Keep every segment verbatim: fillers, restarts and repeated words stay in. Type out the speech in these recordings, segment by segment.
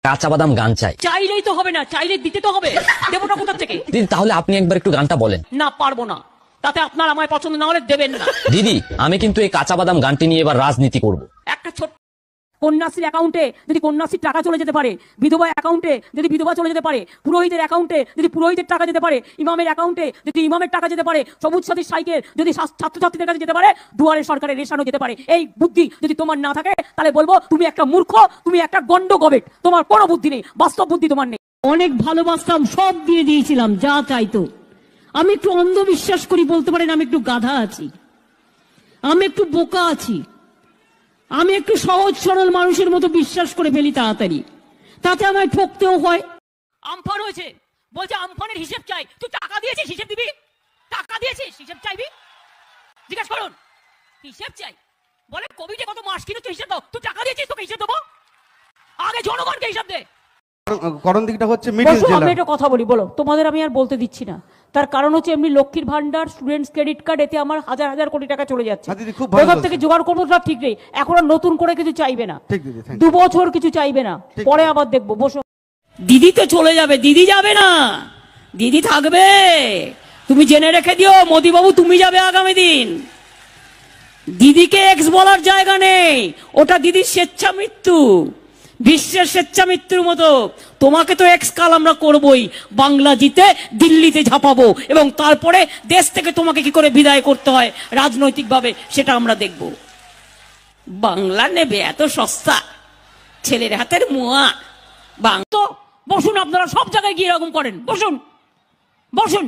কাঁচা বাদাম গান চাই। চাইলেই তো হবে না, চাইলে দিতে তো হবে। দেবটা কোথা থেকে? দিদি তাহলে আপনি একবার একটু গানটা বলেন। না পারবো না, তাতে আপনার আমায় পছন্দ না হলে দেবেন না। দিদি আমি কিন্তু এই কাঁচা বাদাম গানটি নিয়ে এবার রাজনীতি করব। একটা ছোট কন্যাশ্রীর অ্যাকাউন্টে যদি কন্যাশ্রীর টাকা চলে যেতে পারে, বিধবা অ্যাকাউন্টে যদি বিধবা চলে যেতে পারে, পুরোহিতের অ্যাকাউন্টে যদি পুরোহিতের টাকা যেতে পারে, ইমামের অ্যাকাউন্টে যদি ইমামের টাকা যেতে পারে, সবুজ সাথীর সাইকেল যদি ছাত্রছাত্রীদের কাছে যেতে পারে, দুয়ারে সরকারের রেশনও যেতে পারে, এই বুদ্ধি যদি তোমার না থাকে তাহলে বলবো তুমি একটা মূর্খ, তুমি একটা গন্ড গবেট, তোমার কোনো বুদ্ধি নেই, বাস্তব বুদ্ধি তোমার নেই। অনেক ভালোবাসতাম, সব দিয়ে দিয়েছিলাম যা চাইতো। আমি একটু অন্ধবিশ্বাস করি বলতে পারেন, আমি একটু গাধা আছি, আমি একটু বোকা আছি, আমি একটু সহজ সরল মানুষের মতো বিশ্বাস করে ফেলি তাড়াতাড়ি, তাতে আমায় ঠকতেও হয়। আমফান হয়েছে, বলছে আমফানের হিসেব চাই। তুই টাকা দিয়েছিস, হিসেব দিবি? টাকা দিয়েছিস, হিসেব চাইবি? জিজ্ঞাসা করুন, হিসেব চাই। বলে কোভিডে কত মাস কিনে তুই হিসেব দাও। তুই টাকা দিয়েছিস, তোকে হিসেব দেবো? আগে জনগণকে হিসাব দে। করণ দিকটা হচ্ছে মিডিল জেলা। আমি একটা কথা বলি, বলো, তোমাদের আমি আর বলতে দিচ্ছি না। তার কারণ হচ্ছে এমনি লক্ষ্মীর ভান্ডার, স্টুডেন্টস ক্রেডিট কার্ড, এতে আমার হাজার হাজার কোটি টাকা চলে যাচ্ছে। কোথা থেকে জোগাড় করবো সব ঠিক নেই। এখন আর নতুন করে কিছু চাইবে না, দু বছর কিছু চাইবে না, পরে আবার দেখবো। বসো। দিদি তো চলে যাবে, দিদি যাবে না, দিদি থাকবে। তুমি জেনে রেখে দিও মোদি বাবু, তুমি যাবে আগামী দিন। দিদিকে এক্স বলার জায়গা নেই, ওটা দিদির স্বেচ্ছা মৃত্যু, বিশ্বের স্বেচ্ছা মৃত্যুর মতো। তোমাকে তো এক্স কাল আমরা করবই, বাংলা জিতে দিল্লিতে ঝাঁপাবো, এবং তারপরে দেশ থেকে তোমাকে কি করে বিদায় করতে হয় রাজনৈতিকভাবে সেটা আমরা দেখব। বাংলা নেবে এত সস্তা, ছেলের হাতের মুয়া। বাংলা বসুন, আপনারা সব জায়গায় গিয়ে এরকম করেন, বসুন বসুন,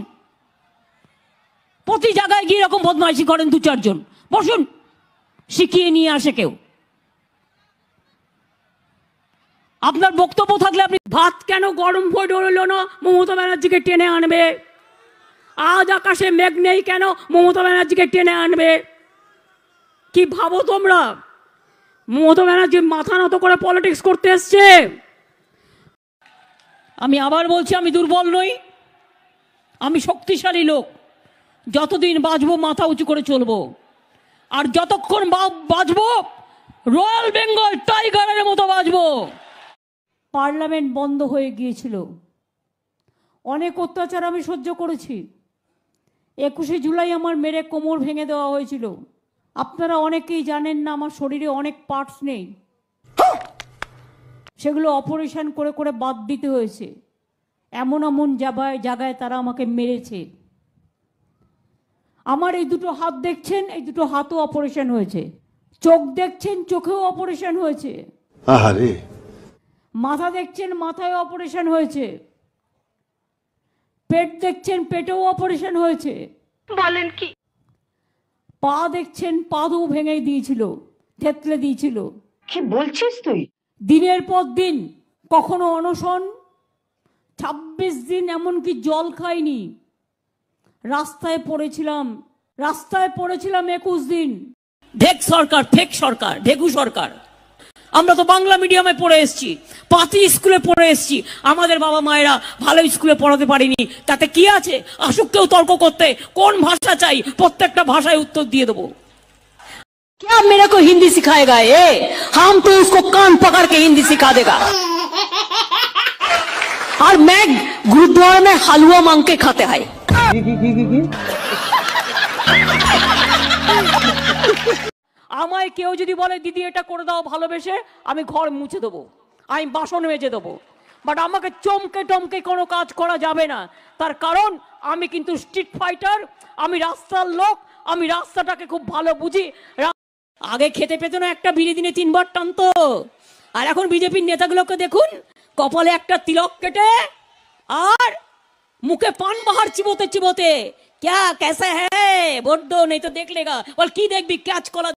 প্রতি জায়গায় গিয়ে এরকম বদমাইশি করেন দু চারজন, বসুন, শিখিয়ে নিয়ে আসে কেউ। আপনার বক্তব্য থাকলে আপনি, ভাত কেন গরম হয়ে রইল না, মমতা ব্যানার্জিকে টেনে আনবে। আজ আকাশে মেঘ নেই কেন, মমতা ব্যানার্জিকে টেনে আনবে। কি ভাবো তোমরা? মমতা ব্যানার্জি মাথা নত করে পলিটিক্স করতে এসছে। আমি আবার বলছি, আমি দুর্বল নই, আমি শক্তিশালী লোক। যতদিন বাঁচবো মাথা উঁচু করে চলবো, আর যতক্ষণ বাঁচবো রয়্যাল বেঙ্গল টাইগারের মতো বাঁচবো। পার্লামেন্ট বন্ধ হয়ে গিয়েছিল, অনেক অত্যাচার আমি সহ্য করেছি। একুশে জুলাই আমার মেরে কোমর ভেঙে দেওয়া হয়েছিল। আপনারা অনেকেই জানেন না, আমার শরীরে অনেক পার্টস নেই, সেগুলো অপারেশন করে করে বাদ দিতে হয়েছে। এমন এমন জায়গায় জায়গায় তারা আমাকে মেরেছে। আমার এই দুটো হাত দেখছেন, এই দুটো হাতও অপারেশন হয়েছে। চোখ দেখছেন, চোখেও অপারেশন হয়েছে। আহারে। মাথা দেখছেন, মাথায় অপারেশন হয়েছে। পেট দেখছেন, পেটেও অপারেশন হয়েছে। বলেন কি? পা দেখছেন, পাও ভেঙে দিয়েছিল, থেতলে দিয়েছিল। কি বলছিস তুই? দিনের পর দিন, কখনো অনশন, ছাব্বিশ দিন এমনকি জল খাইনি, রাস্তায় পড়েছিলাম, রাস্তায় পড়েছিলাম একুশ দিন। ঢেক সরকার, ফেক সরকার, ঢেকু সরকার। আমরা তো বাংলা মিডিয়ামে পড়ে এসেছি, পাতি স্কুলে পড়ে এসেছি, আমাদের বাবা মায়েরা ভালো স্কুলে পড়াতে পারিনি, তাতে কি আছে? আসুক কেউ তর্ক করতে, কোন ভাষা চাই, প্রত্যেকটা ভাষায় উত্তর দিয়ে দেবো। क्या मेरे को हिंदी सिखाएगा ये? हम तो उसको कान पकड़ के हिंदी सिखा देगा। और मैं गुरुद्वारा में हलवा मांग के खाते हैं। আমায় কেউ যদি বলে দিদি এটা করে দাও ভালোবেসে, আমি ঘর মুছে দেবো, আমি বাসন মেজে দেবো, বাট আমাকে চমকে টমকে কোনো কাজ করা যাবে না। তার কারণ আমি কিন্তু স্ট্রিট ফাইটার, আমি রাস্তার লোক, আমি রাস্তাটাকে খুব ভালো বুঝি। আগে খেতে পেত না একটা বিড়ি দিনে তিনবার টানতো, আর এখন বিজেপির নেতাগুলোকে দেখুন, কপালে একটা তিলক কেটে আর মুখে পান বাহার চিবোতে চিবোতে, क्या कैसा है ভোট দো, নেই তো দেখ লেগা। বল কি দেখবি, ক্যাচ কলা